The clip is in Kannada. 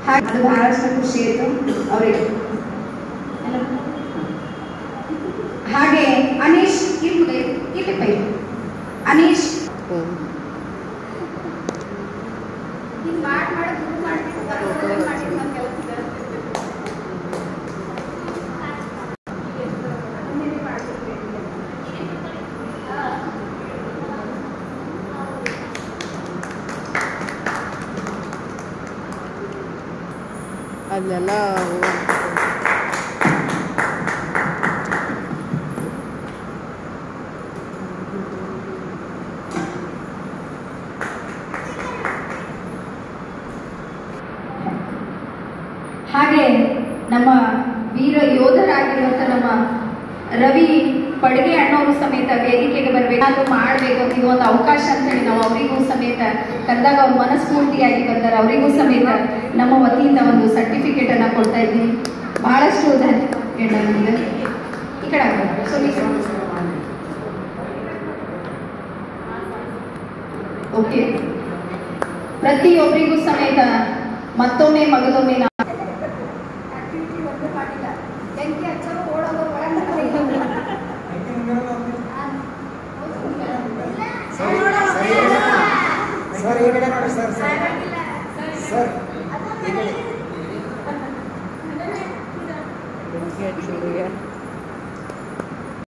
ಅದು ಬಹಳಷ್ಟು ಖುಷಿ ಆಯಿತು ಅವರಿಗೆ. ಹಾಗೆ ಅನೀಶ್ ಇಲ್ಲಿ ಅನೀಶ್ ಅಲ್ಲೆಲ್ಲ ಹಾಗೆ ನಮ್ಮ ವೀರ ಯೋಧರಾಗಿರುವಂತ ನಮ್ಮ ರವಿ ಪಡ್ಗೆ ಅಣ್ಣವರು ಸಮೇತ ವೇದಿಕೆಗೆ ಬರಬೇಕು, ಅದು ಮಾಡಬೇಕು ಅಂತ ಇದು ಒಂದು ಅವಕಾಶ ಅಂತ ಹೇಳಿ ನಾವು ಅವರಿಗೂ ಸಮೇತ ಕರೆದಾಗ ಅವ್ರು ಮನಸ್ಫೂರ್ತಿಯಾಗಿ ಬರ್ತಾರೆ. ಅವರಿಗೂ ಸಮೇತ ನಮ್ಮ ವತಿಯಿಂದ ಒಂದು ಸರ್ಟಿಫಿಕೇಟ್ ಅನ್ನ ಕೊಡ್ತಾ ಇದ್ದೀನಿ. ಬಹಳಷ್ಟು ಧನ್ಯವಾದ. ಈ ಕಡೆ ಓಕೆ, ಪ್ರತಿಯೊಬ್ಬರಿಗೂ ಸಮೇತ ಮತ್ತೊಮ್ಮೆ ಮಗದೊಮ್ಮೆ ಸರ್ ಈ ಕಡೆ ನೋಡಿ ಸರ್ ಸರ್ ಈ ಕಡೆ